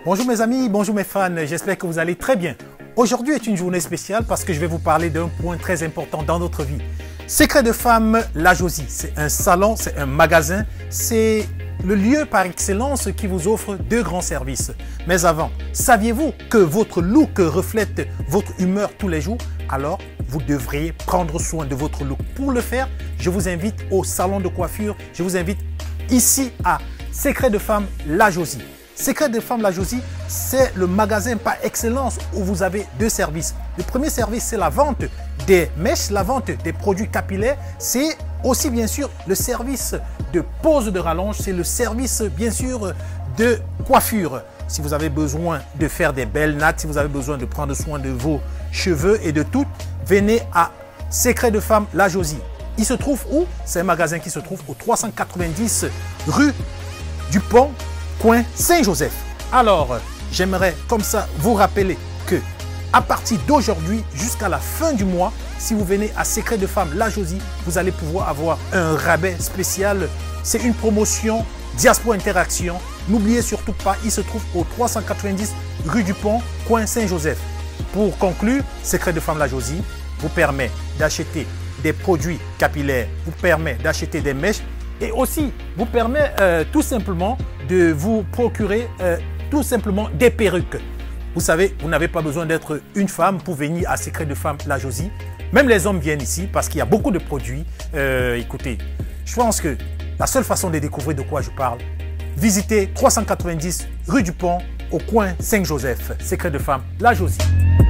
Bonjour mes amis, bonjour mes fans, j'espère que vous allez très bien. Aujourd'hui est une journée spéciale parce que je vais vous parler d'un point très important dans notre vie. Secret de Femme, La Josie, c'est un salon, c'est un magasin, c'est le lieu par excellence qui vous offre deux grands services. Mais avant, saviez-vous que votre look reflète votre humeur tous les jours? Alors, vous devriez prendre soin de votre look. Pour le faire, je vous invite au salon de coiffure, je vous invite ici à Secret de Femme, La Josie. Secret de Femme La Josie, c'est le magasin par excellence où vous avez deux services. Le premier service, c'est la vente des mèches, la vente des produits capillaires. C'est aussi bien sûr le service de pose de rallonge, c'est le service bien sûr de coiffure. Si vous avez besoin de faire des belles nattes, si vous avez besoin de prendre soin de vos cheveux et de tout, venez à Secret de Femme La Josie. Il se trouve où? C'est un magasin qui se trouve au 390 rue du Pont, coin Saint-Joseph. Alors, j'aimerais comme ça vous rappeler que à partir d'aujourd'hui jusqu'à la fin du mois, si vous venez à Secret de Femme La Josie, vous allez pouvoir avoir un rabais spécial. C'est une promotion Diaspora Interaction. N'oubliez surtout pas, il se trouve au 390 rue du Pont, coin Saint-Joseph. Pour conclure, Secret de Femme La Josie vous permet d'acheter des produits capillaires, vous permet d'acheter des mèches et aussi vous permet tout simplement de vous procurer tout simplement des perruques. Vous savez, vous n'avez pas besoin d'être une femme pour venir à Secret de Femme La Josie. Même les hommes viennent ici parce qu'il y a beaucoup de produits. Écoutez, je pense que la seule façon de découvrir de quoi je parle, visitez 390 rue du Pont au coin Saint-Joseph, Secret de Femme La Josie.